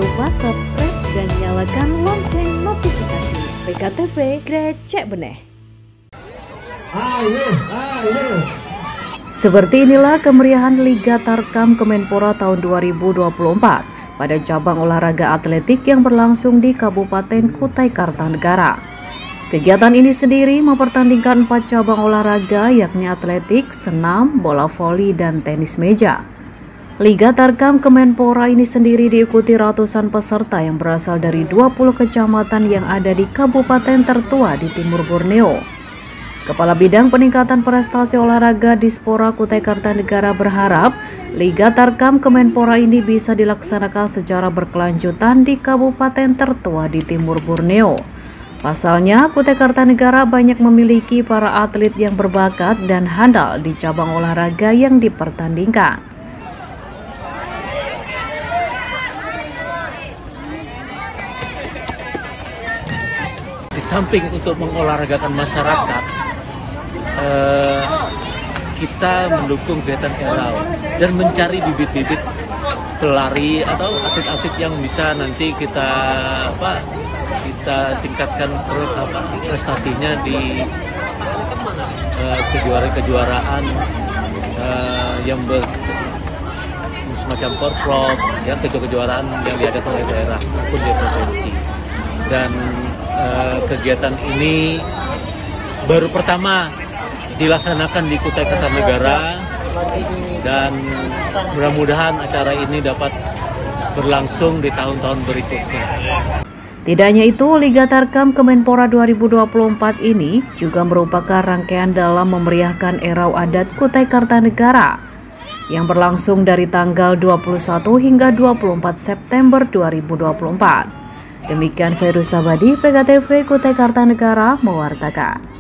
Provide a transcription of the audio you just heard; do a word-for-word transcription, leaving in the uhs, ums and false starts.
lupa subscribe dan nyalakan lonceng notifikasi. P K T V Grecek Beneh. Ayo, ayo. Seperti inilah kemeriahan Liga Tarkam Kemenpora tahun dua ribu dua puluh empat pada cabang olahraga atletik yang berlangsung di Kabupaten Kutai Kartanegara. Kegiatan ini sendiri mempertandingkan empat cabang olahraga yakni atletik, senam, bola voli, dan tenis meja. Liga Tarkam Kemenpora ini sendiri diikuti ratusan peserta yang berasal dari dua puluh kecamatan yang ada di kabupaten tertua di timur Borneo. Kepala Bidang Peningkatan Prestasi Olahraga Dispora Kutai Kartanegara berharap Liga Tarkam Kemenpora ini bisa dilaksanakan secara berkelanjutan di kabupaten tertua di timur Borneo. Pasalnya, Kutai Kartanegara banyak memiliki para atlet yang berbakat dan handal di cabang olahraga yang dipertandingkan. Di samping untuk mengolahragakan masyarakat, eh, kita mendukung kegiatan Erau dan mencari bibit-bibit pelari atau atlet-atlet yang bisa nanti kita apa kita tingkatkan apa sih prestasinya di eh, kejuaraan-kejuaraan eh, yang ber, semacam porprov, ya kejuaraan yang diadakan oleh daerah maupun di provinsi. Dan Uh, kegiatan ini baru pertama dilaksanakan di Kutai Kartanegara dan mudah-mudahan acara ini dapat berlangsung di tahun-tahun berikutnya. Tidak hanya itu, Liga Tarkam Kemenpora dua ribu dua puluh empat ini juga merupakan rangkaian dalam memeriahkan Erau Adat Kutai Kartanegara yang berlangsung dari tanggal dua puluh satu hingga dua puluh empat September dua ribu dua puluh empat. Demikian Ferus Sabadi, P K T V Kutai Kartanegara mewartakan.